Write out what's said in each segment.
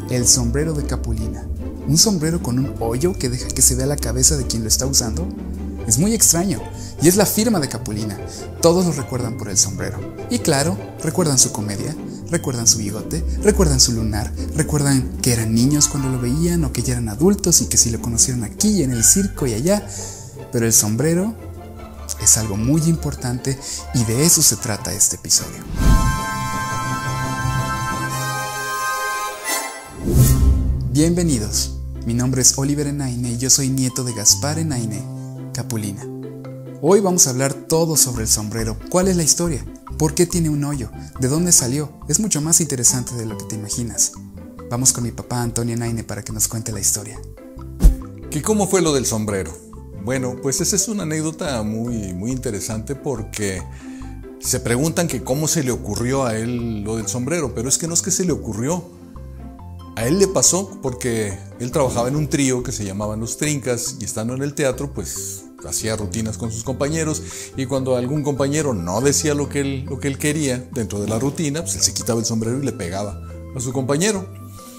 el sombrero de Capulina. ¿Un sombrero con un hoyo que deja que se vea la cabeza de quien lo está usando? Es muy extraño, y es la firma de Capulina. Todos lo recuerdan por el sombrero. Y claro, recuerdan su comedia, recuerdan su bigote, recuerdan su lunar, recuerdan que eran niños cuando lo veían o que ya eran adultos y que si lo conocieron aquí en el circo y allá. Pero el sombrero es algo muy importante y de eso se trata este episodio. Bienvenidos, mi nombre es Oliver Enaine y yo soy nieto de Gaspar Enaine Capulina. Hoy vamos a hablar todo sobre el sombrero. ¿Cuál es la historia? ¿Por qué tiene un hoyo? ¿De dónde salió? Es mucho más interesante de lo que te imaginas. Vamos con mi papá Antonio Enaine para que nos cuente la historia. ¿Cómo fue lo del sombrero? Bueno, pues esa es una anécdota muy interesante porque se preguntan que cómo se le ocurrió a él lo del sombrero, pero es que no es que se le ocurrió. A él le pasó porque él trabajaba en un trío que se llamaban Los Trincas y estando en el teatro pues hacía rutinas con sus compañeros y cuando algún compañero no decía lo que él quería dentro de la rutina, pues él se quitaba el sombrero y le pegaba a su compañero.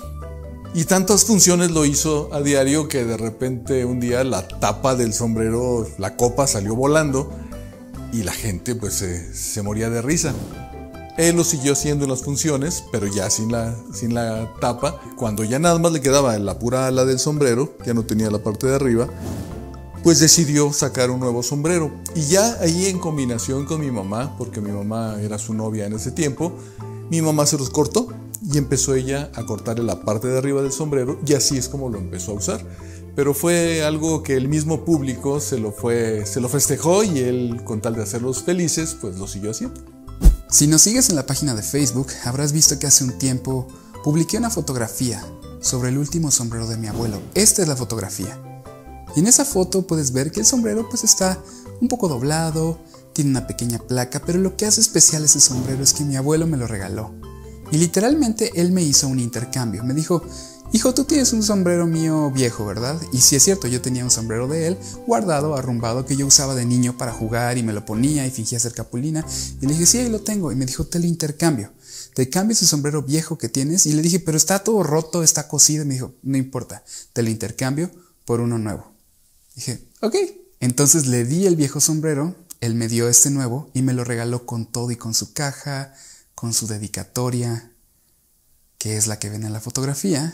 Y tantas funciones lo hizo a diario que de repente un día la tapa del sombrero, la copa salió volando y la gente pues se moría de risa. Él lo siguió haciendo en las funciones, pero ya sin la tapa. Cuando ya nada más le quedaba la pura ala del sombrero, ya no tenía la parte de arriba, pues decidió sacar un nuevo sombrero. Y ya ahí en combinación con mi mamá, porque mi mamá era su novia en ese tiempo, mi mamá se los cortó y empezó ella a cortarle la parte de arriba del sombrero y así es como lo empezó a usar. Pero fue algo que el mismo público se lo festejó y él, con tal de hacerlos felices, pues lo siguió haciendo. Si nos sigues en la página de Facebook, habrás visto que hace un tiempo publiqué una fotografía sobre el último sombrero de mi abuelo. Esta es la fotografía. Y en esa foto puedes ver que el sombrero pues está un poco doblado, tiene una pequeña placa, pero lo que hace especial ese sombrero es que mi abuelo me lo regaló. Y literalmente él me hizo un intercambio. Me dijo: hijo, tú tienes un sombrero mío viejo, ¿verdad? Y sí es cierto, yo tenía un sombrero de él, guardado, arrumbado, que yo usaba de niño para jugar y me lo ponía y fingía ser Capulina. Y le dije: sí, ahí lo tengo. Y me dijo: te lo intercambio. Te cambio ese sombrero viejo que tienes. Y le dije: pero está todo roto, está cosido. Y me dijo: no importa, te lo intercambio por uno nuevo. Dije: ok. Entonces le di el viejo sombrero, él me dio este nuevo y me lo regaló con todo y con su caja, con su dedicatoria, que es la que ven en la fotografía.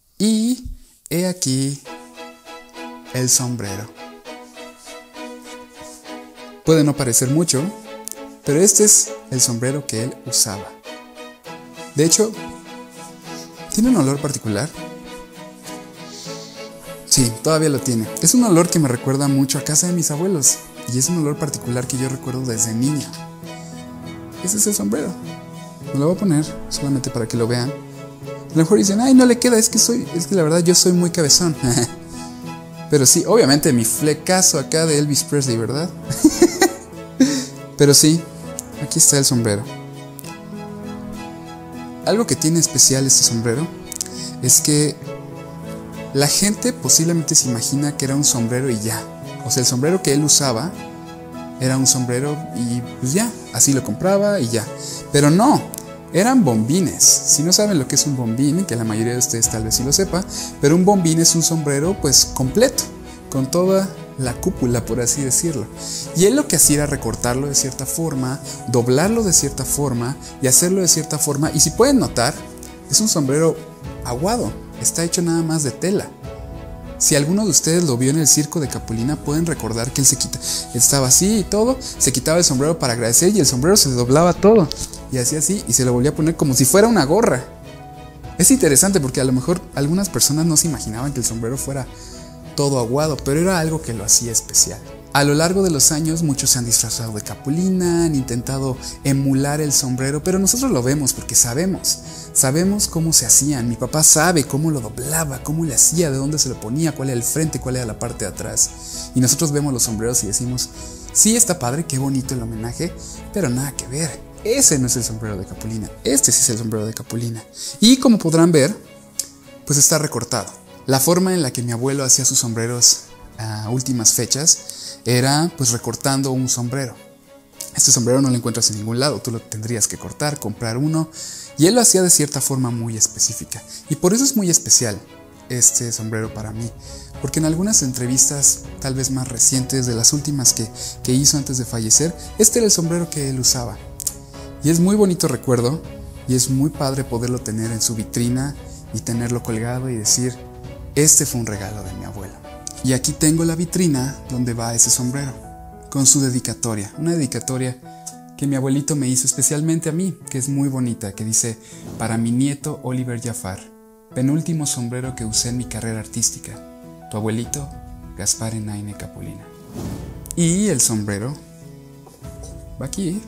Y he aquí el sombrero. Puede no parecer mucho, pero este es el sombrero que él usaba. De hecho, tiene un olor particular. Sí, todavía lo tiene. Es un olor que me recuerda mucho a casa de mis abuelos. Y es un olor particular que yo recuerdo desde niño. Ese es el sombrero. Me lo voy a poner solamente para que lo vean. A lo mejor dicen: ay, no le queda, es que la verdad yo soy muy cabezón. Pero sí, obviamente mi flecazo acá de Elvis Presley, ¿verdad? Pero sí, aquí está el sombrero. Algo que tiene especial este sombrero es que la gente posiblemente se imagina que era un sombrero y ya. O sea, el sombrero que él usaba era un sombrero y pues ya, así lo compraba y ya. Pero no, eran bombines. Si no saben lo que es un bombín, que la mayoría de ustedes tal vez sí lo sepa, pero un bombín es un sombrero pues completo, con toda la cúpula, por así decirlo. Y él lo que hacía era recortarlo de cierta forma, doblarlo de cierta forma y hacerlo de cierta forma. Y si pueden notar, es un sombrero aguado, está hecho nada más de tela. Si alguno de ustedes lo vio en el circo de Capulina, pueden recordar que él estaba así y todo, se quitaba el sombrero para agradecer y el sombrero se doblaba todo. Y hacía así y se lo volvía a poner como si fuera una gorra. Es interesante porque a lo mejor algunas personas no se imaginaban que el sombrero fuera todo aguado, pero era algo que lo hacía especial. A lo largo de los años muchos se han disfrazado de Capulina, han intentado emular el sombrero, pero nosotros lo vemos porque sabemos cómo se hacían. Mi papá sabe cómo lo doblaba, cómo le hacía, de dónde se lo ponía, cuál era el frente, cuál era la parte de atrás. Y nosotros vemos los sombreros y decimos: sí, está padre, qué bonito el homenaje, pero nada que ver. Ese no es el sombrero de Capulina, este sí es el sombrero de Capulina. Y como podrán ver, pues está recortado. La forma en la que mi abuelo hacía sus sombreros a últimas fechas era pues recortando un sombrero. Este sombrero no lo encuentras en ningún lado, tú lo tendrías que cortar, comprar uno, y él lo hacía de cierta forma muy específica. Y por eso es muy especial este sombrero para mí, porque en algunas entrevistas, tal vez más recientes, de las últimas que hizo antes de fallecer, este era el sombrero que él usaba. Y es muy bonito recuerdo, y es muy padre poderlo tener en su vitrina y tenerlo colgado y decir, este fue un regalo de mi abuelo. Y aquí tengo la vitrina donde va ese sombrero, con su dedicatoria, una dedicatoria que mi abuelito me hizo especialmente a mí, que es muy bonita, que dice, para mi nieto Oliver Jafar, penúltimo sombrero que usé en mi carrera artística, tu abuelito Gaspar Enaine Capulina. Y el sombrero va aquí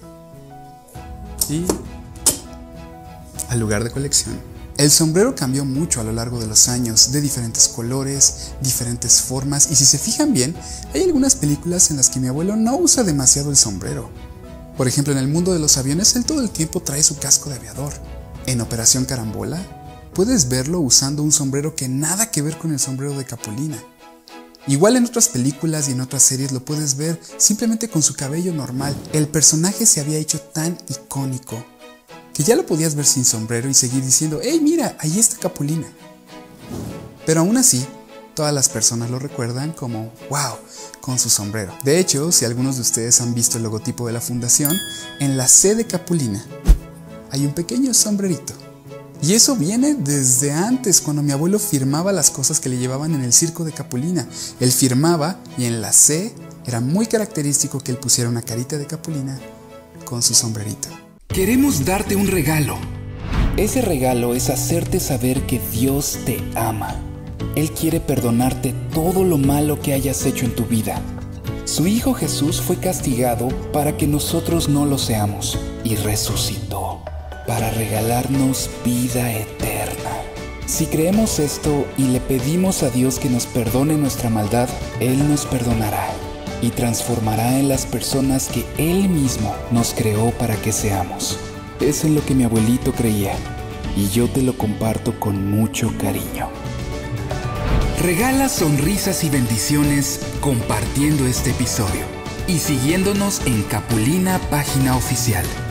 y al lugar de colección. El sombrero cambió mucho a lo largo de los años, de diferentes colores, diferentes formas, y si se fijan bien, hay algunas películas en las que mi abuelo no usa demasiado el sombrero. Por ejemplo, en El mundo de los aviones, él todo el tiempo trae su casco de aviador. En Operación Carambola, puedes verlo usando un sombrero que nada que ver con el sombrero de Capulina. Igual en otras películas y en otras series lo puedes ver simplemente con su cabello normal. El personaje se había hecho tan icónico que ya lo podías ver sin sombrero y seguir diciendo, ¡hey, mira, ahí está Capulina! Pero aún así, todas las personas lo recuerdan como, ¡wow!, con su sombrero. De hecho, si algunos de ustedes han visto el logotipo de la fundación, en la C de Capulina hay un pequeño sombrerito. Y eso viene desde antes, cuando mi abuelo firmaba las cosas que le llevaban en el circo de Capulina. Él firmaba y en la C era muy característico que él pusiera una carita de Capulina con su sombrerito. Queremos darte un regalo. Ese regalo es hacerte saber que Dios te ama. Él quiere perdonarte todo lo malo que hayas hecho en tu vida. Su Hijo Jesús fue castigado para que nosotros no lo seamos y resucitó para regalarnos vida eterna. Si creemos esto y le pedimos a Dios que nos perdone nuestra maldad, Él nos perdonará y transformará en las personas que Él mismo nos creó para que seamos. Es en lo que mi abuelito creía y yo te lo comparto con mucho cariño. Regala sonrisas y bendiciones compartiendo este episodio y siguiéndonos en Capulina Página Oficial.